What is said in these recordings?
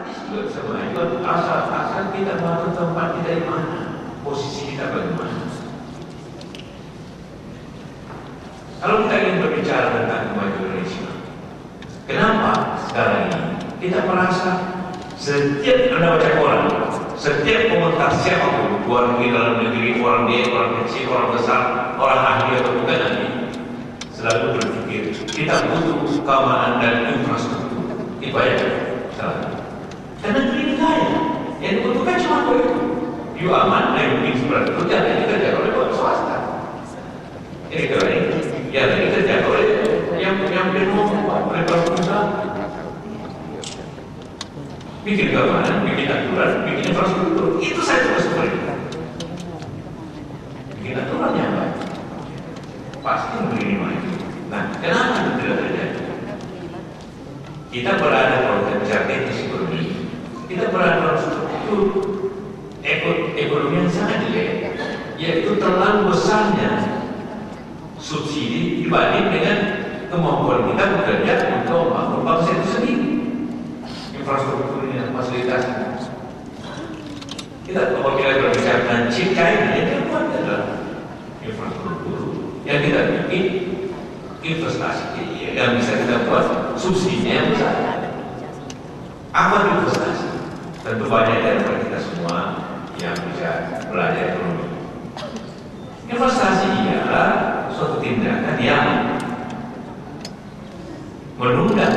juga bisa maju asal kita mau tempat kita di mana, posisi kita bagaimana. Kalau kita ingin berbicara tentang kemajuan Indonesia, kenapa sekarang ini kita merasa setiap Anda baca koran, setiap komentar siapapun, luar negeri, dalam negeri, orang dia, orang kecil, orang besar, orang ahli atau bukan ahli, selalu berpikir kita butuh keamanan dan infrastruktur. Itu aja selalu. Karena negeri kaya, yang dibutuhkan cuma itu. You aman dan infrastruktur jangan dikerjakan oleh orang swasta. Ini keren. Ya, ini kerja oleh yang penuh oleh perusahaan. Bikin keamanan, bikin aturan, bikin infrastruktur. Itu saja sebenarnya. Bikin aturannya apa? Pasti negeri ini maju. Nah, kenapa itu tidak terjadi? Kita berada dalam kebijakan teknis ekonomi. Kita berada dalam struktur ekonomi yang sangat jelek, yaitu terlalu besarnya subsidi dibanding dengan kemampuan kita bekerja untuk membangun bangsa itu sendiri. Infrastrukturnya, fasilitasnya. Kita kalau kita berbicara tentang chip China, yang kuat adalah infrastruktur yang kita bikin investasi yang bisa kita buat subsidinya yang besar. Apa investasi? Tentu banyak dari kita semua yang bisa belajar ekonomi. Investasi ialah suatu tindakan yang menunda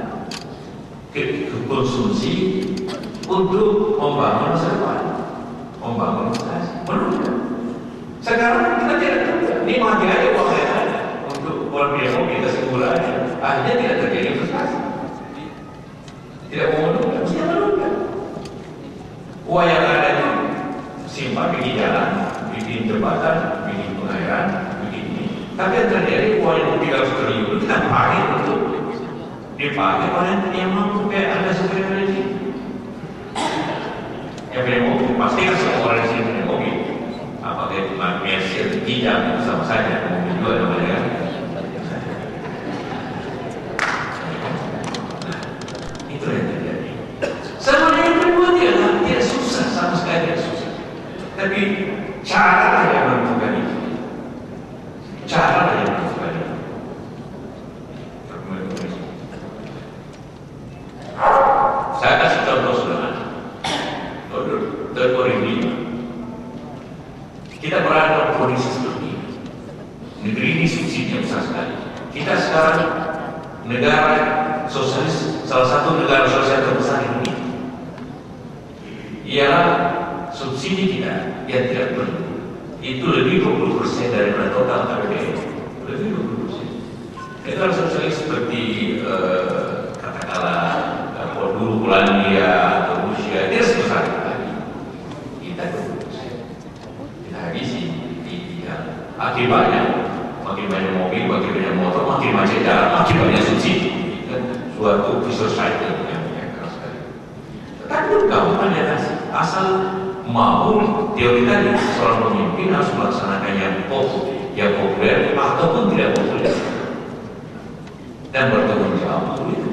konsumsi untuk membangun masa depan, membangun investasi, menunda. Sekarang kita tidak tunda, ini mati aja uang yang ada untuk buat demo kita segera aja. Akhirnya tidak terjadi investasi, tidak mau menunda, mesti menunda. Uang yang ada itu simpan bikin jalan, bikin jembatan, bikin pengairan, bikin ini. Tapi yang terjadi uang yang 300 triliun kita pakai untuk dipakai oleh yang mampu kayak Anda sebenarnya di sini. Yang punya mobil, pasti kan semua orang di sini punya mobil. Apakah itu Mercedes, hijab, itu sama saja. Mobil juga namanya kan. Nah, itu yang terjadi. Sebenarnya yang kedua tidak susah, sama sekali tidak susah. Tapi cara yang menentukan itu. Cara yang menentukan itu. Saya kasih contoh sederhana. Tahun 2005 kita berada dalam kondisi seperti ini. Negeri ini subsidinya besar sekali. Kita sekarang negara sosialis, salah satu negara sosial terbesar di dunia. Ialah subsidi kita yang tidak perlu itu lebih 20% daripada total APBN. Lebih 20%. Negara sosialis seperti katakanlah dulu Polandia atau Rusia, dia sebesar itu lagi. Kita 20%. Kita habisi. Akibatnya makin banyak mobil, makin banyak motor, makin macet jalan, makin banyak subsidi. Suatu vicious cycle yang keras sekali. Tetapi itu gampang diatasi. Asal mau teori tadi, seorang pemimpin harus melaksanakan yang populer ataupun tidak populer dan bertanggung jawab untuk itu.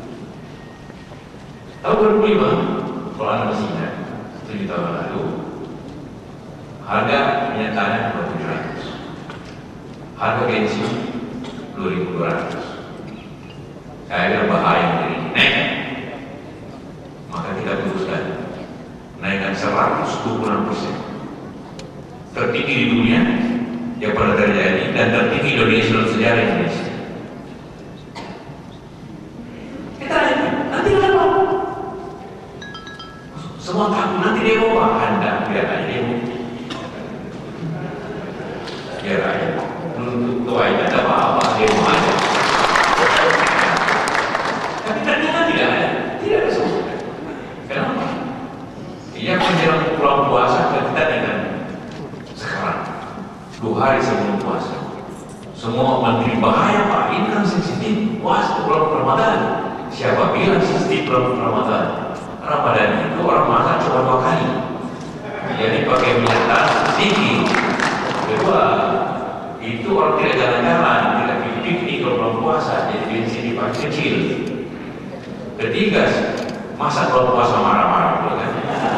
Tahun 2005, kalau Anda masih ingat, 7 tahun lalu, harga minyak tanah 2.700, harga bensin 2.200. Saya bilang bahaya dari ini naik, maka kita putuskan naikkan 126%, tertinggi di dunia yang pernah terjadi dan tertinggi Indonesia dalam sejarah Indonesia. Kita naikkan, nanti kenapa? Semua takut nanti demo Pak. Anda biar aja demo, biar aja nuntut tua itu ada apa-apa, demo aja. Tapi ternyata tidak ada sesuatu. Kenapa? Ia menjelang pulang puasa dan kita dengan sekarang 2 hari sebelum puasa semua menteri bahaya Pak, ini kan sensitif puasa bulan Ramadan. Siapa bilang sensitif bulan Ramadan? Ramadan itu orang makan cuma 2 kali, jadi pakai minyak tanah tinggi. Kedua, itu orang tidak jalan-jalan, tidak piknik kalau belum puasa, jadi bensin dipakai kecil. Ketiga, Masa kalau puasa marah-marah pula kan?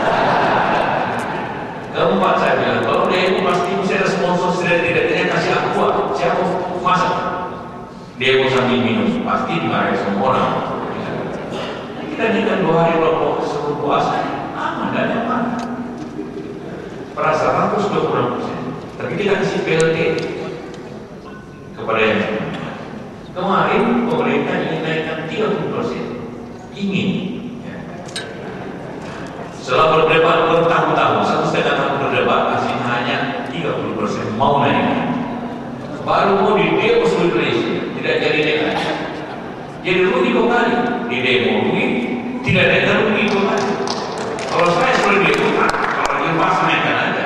Keempat saya bilang, kalau demo pasti mesti ada sponsor setidak-tidaknya kasih aqua. Siapa masak? Demo sambil minum, pasti dimarahi semua orang. Kita nikah 2 hari rokok sebelum puasa, aman dan nyaman. Perasaan 126%. Tapi kita kasih PLT kepada yang kemarin pemerintah ingin naikkan 30%. Ingin. Setelah berdebat bertahun-tahun, 1,5 tahun berdebat, hasilnya hanya 30% mau naik. Baru mau di demo seluruh Indonesia, tidak jadi naik. Jadi rugi 2 kali. Di demo rugi, tidak naik rugi 2 kali. Kalau saya sudah diikutkan, kalau lagi pas naikkan aja.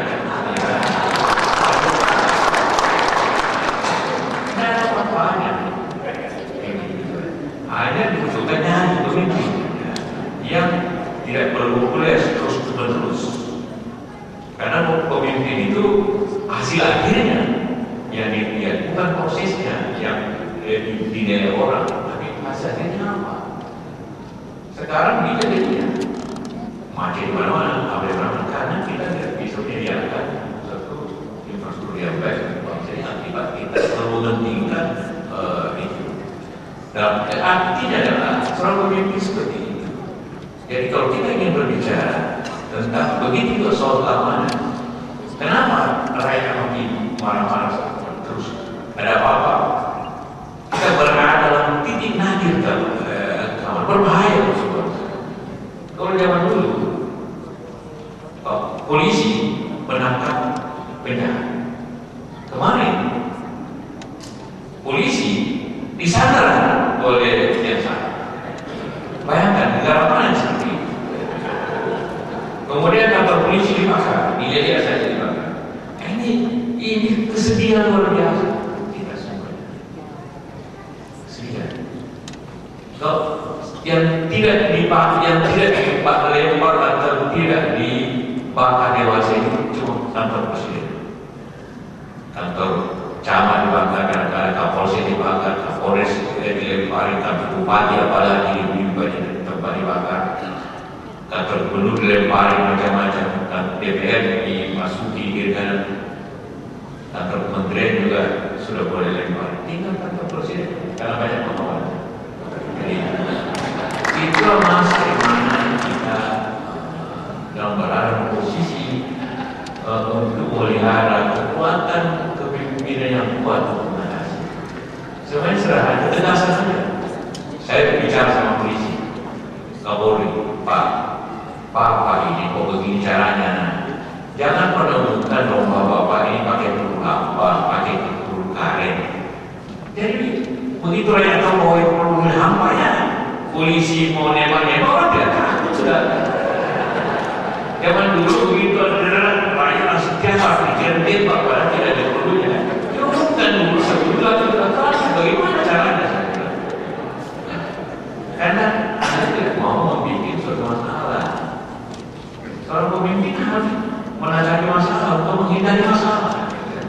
Tidak ada apa-apanya. Hanya dibutuhkan nyanyi pemimpin yang tidak perlu tulis terus-menerus. Karena pemimpin itu hasil akhirnya yang dilihat, bukan prosesnya yang dinilai orang, tapi hasilnya apa. Sekarang kita lihat macet di mana-mana, apa yang karena kita tidak bisa menyediakan satu infrastruktur yang baik. Jadi akibat kita selalu mementingkan itu. Dan artinya adalah seorang pemimpin seperti itu. Jadi kalau kita ingin berbicara tentang begitu soal keamanan, kenapa rakyat makin marah-marah terus? Ada apa-apa? Kita berada dalam titik nadir kawan, berbahaya tersebut. Kalau zaman dulu, polisi menangkap penjahat. Kemarin, polisi disandar oleh yang salah. Bayangkan negara mana seperti itu. Kemudian kantor polisi dibakar, dilihat saja dibakar. Ini kesedihan luar biasa. Kita semua kesedihan. Yang tidak dilempar atau tidak dibakar dewasa ini cuma kantor presiden, kantor camat dibakar, kadang-kadang kapolsek dibakar, kapolres dilempari, kantor bupati apalagi di banyak tempat dibakar, kantor gubernur dilempari macam-macam, DPR dimasuki kiri kanan, kantor kementerian juga sudah boleh lempar, tinggal kantor presiden karena banyak pengawal. Jadi itulah masa di mana kita dalam berada posisi untuk melihara kekuatan kepemimpinan yang kuat untuk mengatasi. Sebenarnya sederhana, tegasan saja. Saya berbicara sama polisi, Kapolri, Pak ini kok begini caranya? Jangan pernah umumkan dong bapak ini pakai peluru apa, pakai peluru karet. Jadi begitu rakyat tahu bahwa peluru hampa ya, polisi mau nembak orang tidak takut sudah. Zaman dulu begitu ada rakyat langsung tiap pikir padahal tidak ada pelurunya. Diumumkan dulu sebulan bagaimana caranya? Karena Anda tidak mau membuat suatu masalah. Seorang pemimpin harus menangani masalah atau menghindari masalah,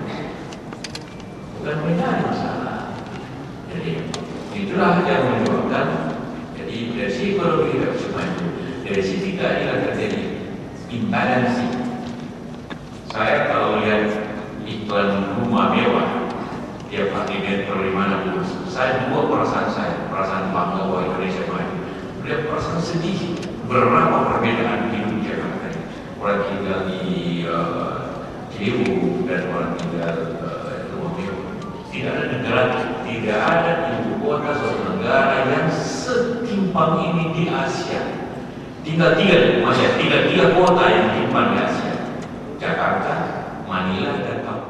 bukan menghindari masalah. Jadi itulah yang menyebabkan jadi resiko tidak bisa maju. Dari sisi keadilan terjadi imbalansi. Saya kalau lihat iklan rumah mewah tiap hari per 5 saya dua perasaan bangga bahwa Indonesia maju. Lihat perasaan sedih, berapa perbedaan hidup di Jakarta. Orang tinggal di Ciliwung dan orang tinggal rumah mewah. Tidak ada negara, tidak ada ibu kota suatu negara yang setimpang ini di Asia. Tinggal tiga kota yang timpang di Asia: Jakarta, Manila, dan